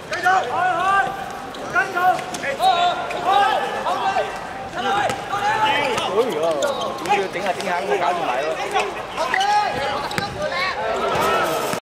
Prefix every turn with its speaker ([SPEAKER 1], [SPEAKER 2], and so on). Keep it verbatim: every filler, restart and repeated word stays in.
[SPEAKER 1] 跟住，去去，跟住，去，後位，後位，
[SPEAKER 2] 可以啊，要頂下頂下咁搞掂埋咯。